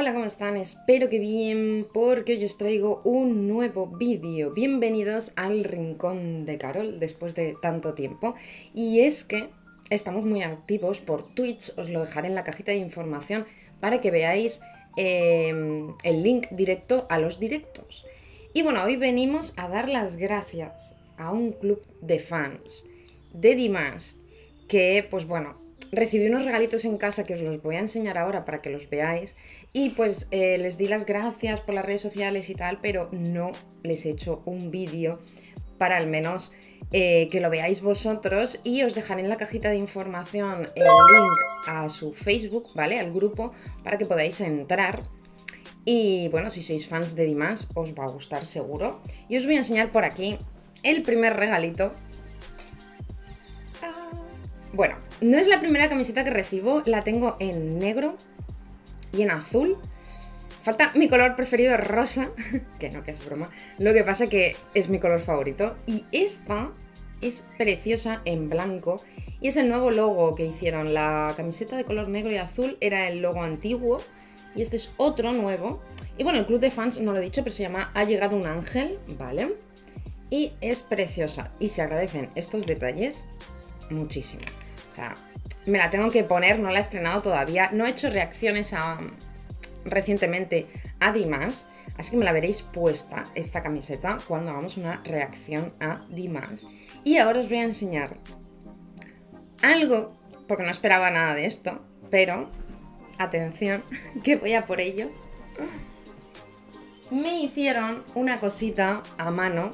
Hola, ¿cómo están? Espero que bien, porque hoy os traigo un nuevo vídeo. Bienvenidos al Rincón de Carol, después de tanto tiempo. Y es que estamos muy activos por Twitch, os lo dejaré en la cajita de información para que veáis el link directo a los directos. Y bueno, hoy venimos a dar las gracias a un club de fans de Dimas, que pues bueno, recibí unos regalitos en casa que os los voy a enseñar ahora para que los veáis. Y pues les di las gracias por las redes sociales y tal, pero no les he hecho un vídeo para al menos que lo veáis vosotros. Y os dejaré en la cajita de información el link a su Facebook, ¿vale? Al grupo, para que podáis entrar. Y bueno, si sois fans de Dimas, os va a gustar seguro. Y os voy a enseñar por aquí el primer regalito. Bueno, no es la primera camiseta que recibo, la tengo en negro y en azul. Falta mi color preferido, rosa, que no, que es broma. Lo que pasa que es mi color favorito. Y esta es preciosa en blanco y es el nuevo logo que hicieron. La camiseta de color negro y azul era el logo antiguo y este es otro nuevo. Y bueno, el club de fans no lo he dicho, pero se llama Ha llegado un ángel, ¿vale? Y es preciosa y se agradecen estos detalles muchísimo. O sea, me la tengo que poner, no la he estrenado todavía. No he hecho reacciones recientemente a Dimas, así que me la veréis puesta, esta camiseta, cuando hagamos una reacción a Dimas. Y ahora os voy a enseñar algo, porque no esperaba nada de esto, pero, atención, que voy a por ello. Me hicieron una cosita a mano.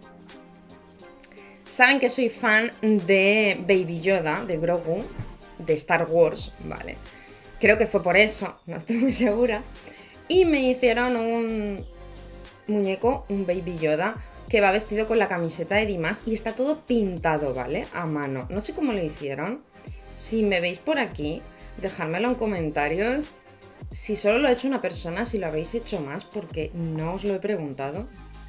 Saben que soy fan de Baby Yoda, de Grogu, de Star Wars, ¿vale? Creo que fue por eso, no estoy muy segura. Y me hicieron un muñeco, un Baby Yoda, que va vestido con la camiseta de Dimas y está todo pintado, ¿vale? A mano. No sé cómo lo hicieron. Si me veis por aquí, dejádmelo en comentarios. Si solo lo ha hecho una persona, si lo habéis hecho más, porque no os lo he preguntado.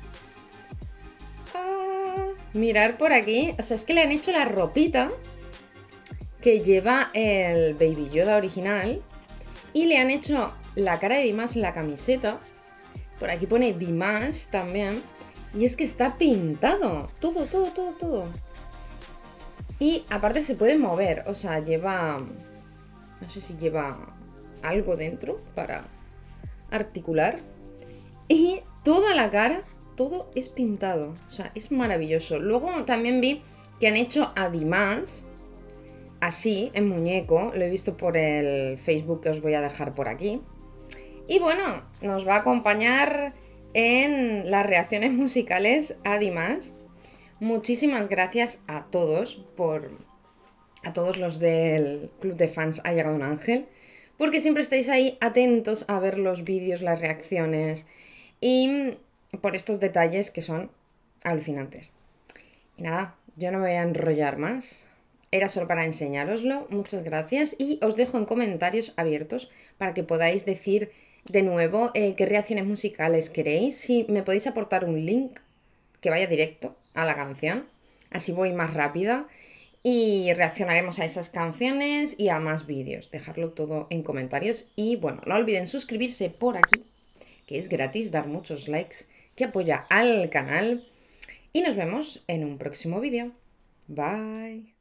Mirar por aquí, o sea, es que le han hecho la ropita que lleva el Baby Yoda original y le han hecho la cara de Dimas en la camiseta. Por aquí pone Dimas también. Y es que está pintado, todo. Y aparte se puede mover, o sea, lleva, no sé si lleva algo dentro para articular. Y toda la cara, todo es pintado, o sea, es maravilloso. Luego también vi que han hecho a Dimas así, en muñeco. Lo he visto por el Facebook que os voy a dejar por aquí. Y bueno, nos va a acompañar en las reacciones musicales a Dimas. Muchísimas gracias a todos a todos los del club de fans Ha llegado un ángel, porque siempre estáis ahí atentos a ver los vídeos, las reacciones y por estos detalles que son alucinantes. Y nada, yo no me voy a enrollar más. Era solo para enseñároslo. Muchas gracias y os dejo en comentarios abiertos para que podáis decir de nuevo qué reacciones musicales queréis. Si me podéis aportar un link que vaya directo a la canción, así voy más rápida y reaccionaremos a esas canciones y a más vídeos. Dejarlo todo en comentarios y bueno, no olviden suscribirse por aquí, que es gratis, dar muchos likes, que apoya al canal y nos vemos en un próximo vídeo. Bye.